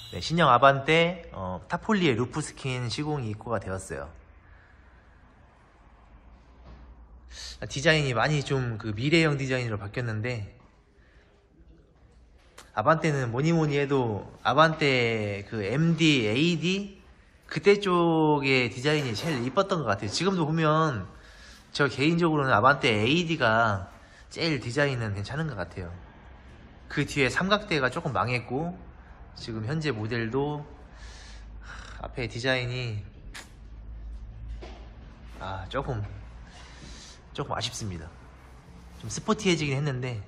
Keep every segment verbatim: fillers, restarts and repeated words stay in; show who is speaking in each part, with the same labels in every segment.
Speaker 1: 네, 신형 아반떼 어, 타폴리의 루프 스킨 시공이 입고가 되었어요. 디자인이 많이 좀 그 미래형 디자인으로 바뀌었는데, 아반떼는 뭐니뭐니 해도 아반떼 그 엠디, 에이디 그때 쪽의 디자인이 제일 이뻤던 것 같아요. 지금도 보면 저 개인적으로는 아반떼 에이디가 제일 디자인은 괜찮은 것 같아요. 그 뒤에 삼각대가 조금 망했고, 지금 현재 모델도 앞에 디자인이 아 조금 조금 아쉽습니다. 좀 스포티해지긴 했는데.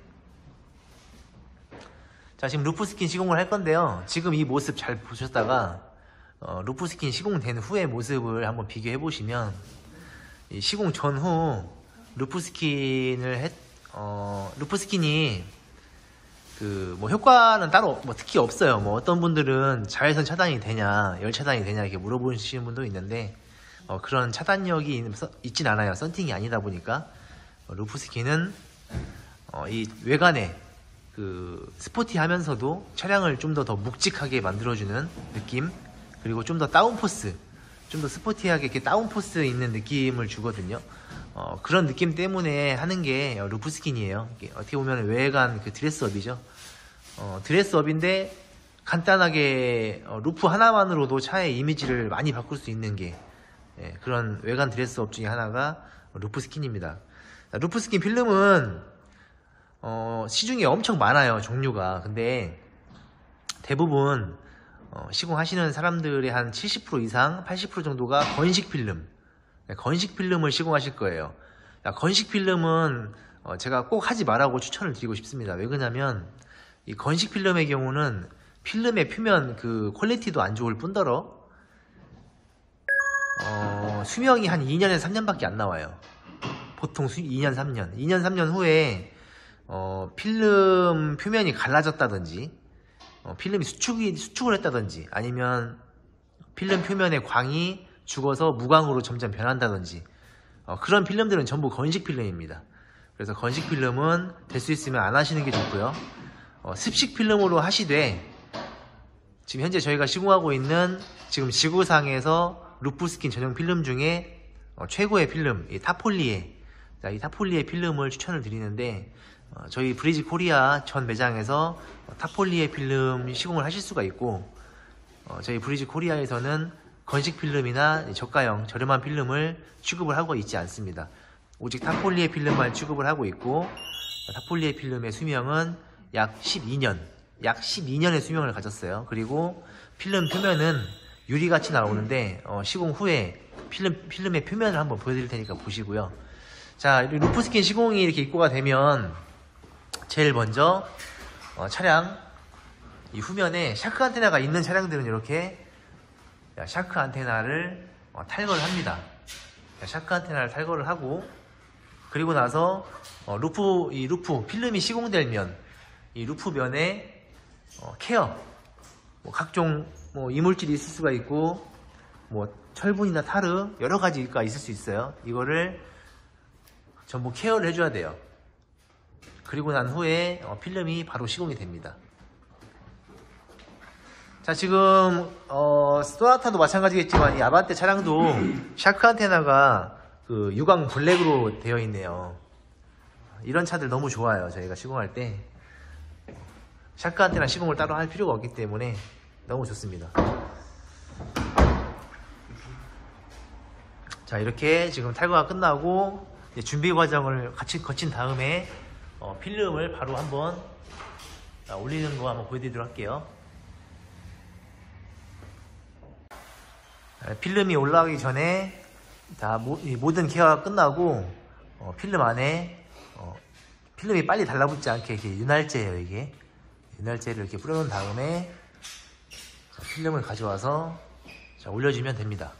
Speaker 1: 자, 지금 루프 스킨 시공을 할 건데요. 지금 이 모습 잘 보셨다가 어, 루프 스킨 시공된 후의 모습을 한번 비교해 보시면, 이 시공 전후 루프 스킨을 했, 어, 루프 스킨이 그 뭐 효과는 따로 뭐 특히 없어요. 뭐 어떤 분들은 자외선 차단이 되냐, 열 차단이 되냐 이렇게 물어보시는 분도 있는데, 어, 그런 차단력이 있진 않아요. 썬팅이 아니다 보니까. 어, 루프 스킨은 어, 이 외관에 그 스포티하면서도 차량을 좀 더 더 묵직하게 만들어주는 느낌, 그리고 좀 더 다운포스, 좀 더 스포티하게 이렇게 다운포스 있는 느낌을 주거든요. 어, 그런 느낌 때문에 하는 게 루프 스킨이에요. 어떻게 보면 외관 그 드레스업이죠. 어, 드레스업인데 간단하게 어, 루프 하나만으로도 차의 이미지를 많이 바꿀 수 있는 게, 예, 그런 외관 드레스업 중에 하나가 루프 스킨입니다. 루프 스킨 필름은 어, 시중에 엄청 많아요, 종류가. 근데 대부분 어, 시공하시는 사람들의 한 칠십 퍼센트 이상, 팔십 퍼센트 정도가 건식 필름, 건식 필름을 시공하실 거예요. 건식 필름은 어, 제가 꼭 하지 말라고 추천을 드리고 싶습니다. 왜 그러냐면 이 건식 필름의 경우는 필름의 표면 그 퀄리티도 안 좋을 뿐더러 어, 수명이 한 이 년에서 삼 년밖에 안 나와요. 보통 수, 이 년, 삼 년. 이 년, 삼 년 후에 어, 필름 표면이 갈라졌다든지, 어, 필름이 수축이, 수축을 했다든지, 아니면 필름 표면의 광이 죽어서 무광으로 점점 변한다든지, 어, 그런 필름들은 전부 건식 필름입니다. 그래서 건식 필름은 될 수 있으면 안 하시는 게 좋고요. 어, 습식 필름으로 하시되, 지금 현재 저희가 시공하고 있는 지금 지구상에서 루프 스킨 전용 필름 중에 어, 최고의 필름, 이 타폴리에, 자, 이 타폴리에 필름을 추천을 드리는데, 어, 저희 브리지 코리아 전 매장에서 어, 타폴리에 필름 시공을 하실 수가 있고, 어, 저희 브리지 코리아에서는 건식 필름이나 저가형 저렴한 필름을 취급을 하고 있지 않습니다. 오직 타폴리에 필름만 취급을 하고 있고, 타폴리에 필름의 수명은 약 십이 년, 약 십이 년의 수명을 가졌어요. 그리고 필름 표면은 유리같이 나오는데 어, 시공 후에 필름, 필름의 표면을 한번 보여드릴 테니까 보시고요. 자, 루프 스킨 시공이 이렇게 입고가 되면 제일 먼저 어, 차량 이 후면에 샤크 안테나가 있는 차량들은 이렇게 샤크 안테나를 어, 탈거를 합니다. 샤크 안테나를 탈거를 하고, 그리고 나서 어, 루프 이 루프 필름이 시공될 면, 이 루프 면에 어, 케어, 뭐 각종 뭐 이물질이 있을 수가 있고, 뭐 철분이나 타르 여러 가지가 있을 수 있어요. 이거를 전부 케어를 해줘야 돼요. 그리고 난 후에 어, 필름이 바로 시공이 됩니다. 자, 지금 어, 소나타도 마찬가지겠지만 이 아반떼 차량도 샤크 안테나가 그 유광 블랙으로 되어 있네요. 이런 차들 너무 좋아요. 저희가 시공할 때 샤크 안테나 시공을 따로 할 필요가 없기 때문에 너무 좋습니다. 자, 이렇게 지금 탈거가 끝나고 이제 준비 과정을 같이 거친 다음에 어, 필름을 바로 한번 자, 올리는 거 한번 보여드리도록 할게요. 필름이 올라가기 전에 다 모, 모든 케어가 끝나고 어, 필름 안에 어, 필름이 빨리 달라붙지 않게 이렇게 윤활제예요. 이게 윤활제를 이렇게 뿌려놓은 다음에 자, 필름을 가져와서 자, 올려주면 됩니다.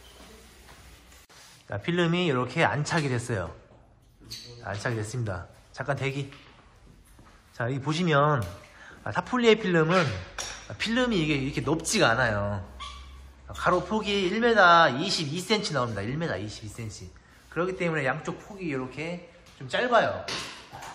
Speaker 1: 자, 필름이 이렇게 안착이 됐어요. 안착이 됐습니다. 잠깐 대기. 자, 여기 보시면 아, 타폴리에 필름은 아, 필름이 이게 이렇게 높지가 않아요. 가로 폭이 일 미터 이십이 센티미터 나옵니다. 일 미터 이십이 센티미터. 그렇기 때문에 양쪽 폭이 이렇게 좀 짧아요.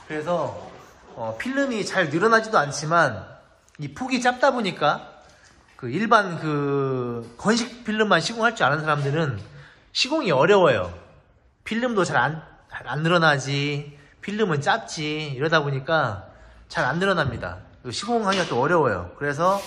Speaker 1: 그래서 어, 필름이 잘 늘어나지도 않지만 이 폭이 짧다 보니까 그 일반 그 건식 필름만 시공할 줄 아는 사람들은 시공이 어려워요. 필름도 잘 안 안 늘어나지, 필름은 짧지, 이러다 보니까 잘 안 늘어납니다. 시공하기가 또 어려워요. 그래서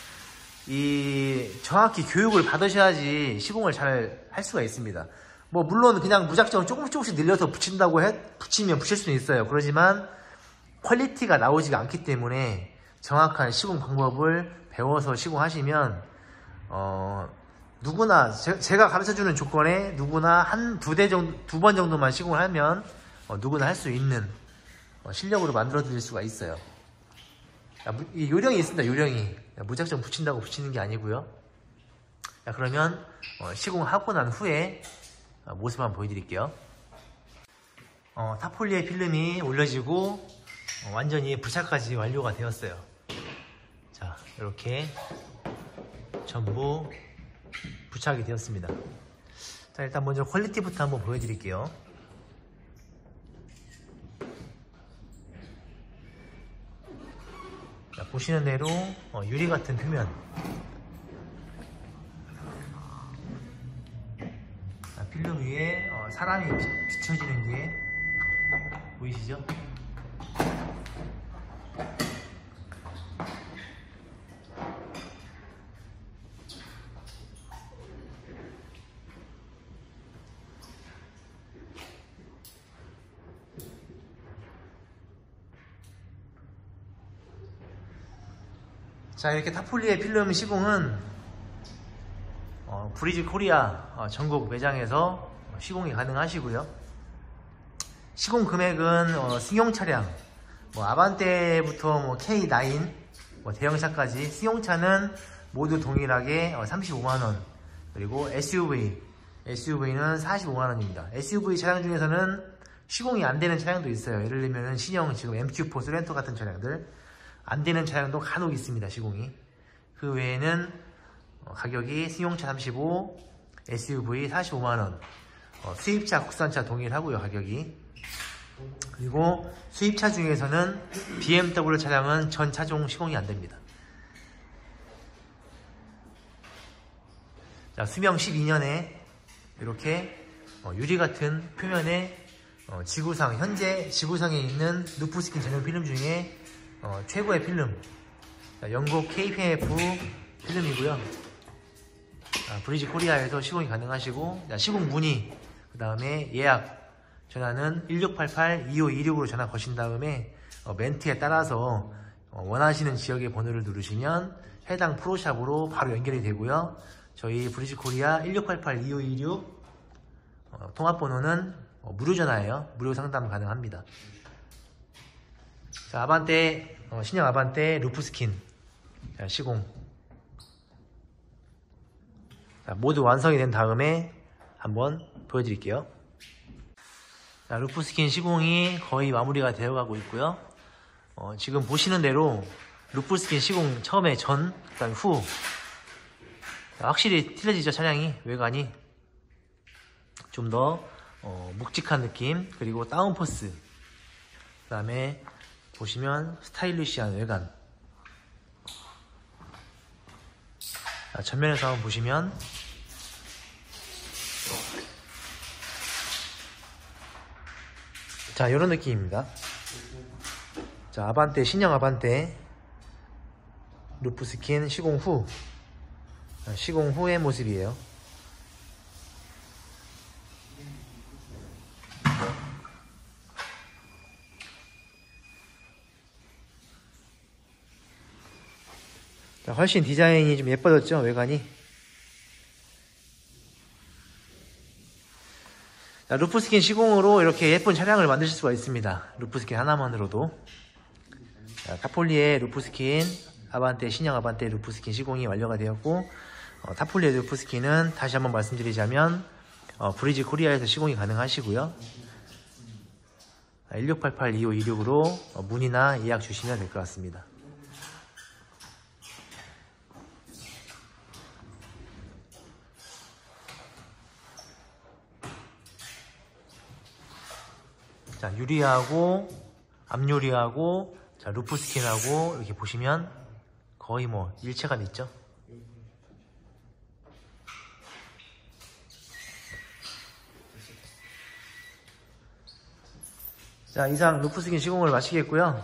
Speaker 1: 이 정확히 교육을 받으셔야지 시공을 잘 할 수가 있습니다. 뭐 물론 그냥 무작정 조금씩 조금씩 늘려서 붙인다고 해 붙이면 붙일 수는 있어요. 그러지만 퀄리티가 나오지가 않기 때문에 정확한 시공 방법을 배워서 시공하시면 어 누구나 제, 제가 가르쳐주는 조건에 누구나 한 두 대 정도 두 번 정도만 시공을 하면 어, 누구나 할 수 있는 어, 실력으로 만들어 드릴 수가 있어요. 야, 무, 이 요령이 있습니다. 요령이 야, 무작정 붙인다고 붙이는 게 아니고요. 자, 그러면 어, 시공하고 난 후에 어, 모습 한번 보여드릴게요. 어, 타폴리에 필름이 올려지고 어, 완전히 부착까지 완료가 되었어요. 자, 이렇게 전부 부착이 되었습니다. 자, 일단 먼저 퀄리티부터 한번 보여드릴게요. 자, 보시는 대로 어, 유리 같은 표면, 자, 필름 위에 어, 사람이 비, 비춰지는 게 보이시죠? 자, 이렇게 타폴리의 필름 시공은 어, 브리지 코리아 어, 전국 매장에서 시공이 가능하시고요. 시공 금액은 어, 승용 차량, 뭐 아반떼부터 뭐 케이 나인, 뭐 대형차까지 승용차는 모두 동일하게 어, 삼십오만 원, 그리고 에스유브이, 에스유브이는 사십오만 원입니다. 에스유브이 차량 중에서는 시공이 안 되는 차량도 있어요. 예를 들면 신형 지금 엠큐 사 소렌토 같은 차량들 안 되는 차량도 간혹 있습니다. 시공이. 그 외에는 어, 가격이 승용차 삼십오, 에스유브이 사십오만 원, 어, 수입차 국산차 동일하고요. 가격이. 그리고 수입차 중에서는 비엠더블유 차량은 전 차종 시공이 안 됩니다. 자, 수명 십이 년에 이렇게 어, 유리 같은 표면에 어, 지구상 현재 지구상에 있는 루프스킨 전용 필름 중에 어, 최고의 필름, 자, 영국 케이피에프 필름이고요. 아, 브리지 코리아에서 시공이 가능하시고, 자, 시공 문의, 그 다음에 예약 전화는 일육팔팔 이오이육으로 전화 거신 다음에 어, 멘트에 따라서 어, 원하시는 지역의 번호를 누르시면 해당 프로샵으로 바로 연결이 되고요. 저희 브리지 코리아 일육팔팔 이오이육 어, 통화번호는 어, 무료 전화예요. 무료 상담 가능합니다. 자, 아반떼, 어, 신형 아반떼 루프스킨 자, 시공. 자, 모두 완성이 된 다음에 한번 보여드릴게요. 자, 루프스킨 시공이 거의 마무리가 되어가고 있고요. 어, 지금 보시는 대로 루프스킨 시공 처음에 전, 그 다음에 후. 자, 확실히 틀려지죠. 차량이, 외관이 좀 더 어, 묵직한 느낌, 그리고 다운포스, 그 다음에 보시면 스타일리시한 외관. 자, 전면에서 한번 보시면 자, 이런 느낌입니다. 자, 아반떼, 신형 아반떼 루프스킨 시공 후, 자, 시공 후의 모습이에요. 자, 훨씬 디자인이 좀 예뻐졌죠, 외관이. 자, 루프스킨 시공으로 이렇게 예쁜 차량을 만드실 수가 있습니다. 루프스킨 하나만으로도. 자, 타폴리의 루프스킨 아반떼, 신형 아반떼 루프스킨 시공이 완료가 되었고, 어, 타폴리의 루프스킨은 다시 한번 말씀드리자면 어, 브리지 코리아에서 시공이 가능하시고요. 일육팔팔 이오이육으로 어, 문의나 예약 주시면 될 것 같습니다. 자, 유리하고 앞유리하고 자, 루프스킨하고 이렇게 보시면 거의 뭐 일체감 있죠. 자, 이상 루프스킨 시공을 마치겠고요.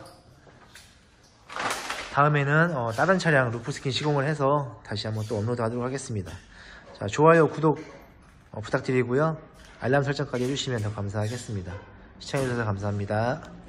Speaker 1: 다음에는 어, 다른 차량 루프스킨 시공을 해서 다시 한번 또 업로드 하도록 하겠습니다. 자, 좋아요, 구독 어, 부탁드리고요. 알람 설정까지 해주시면 더 감사하겠습니다. 시청해주셔서 감사합니다.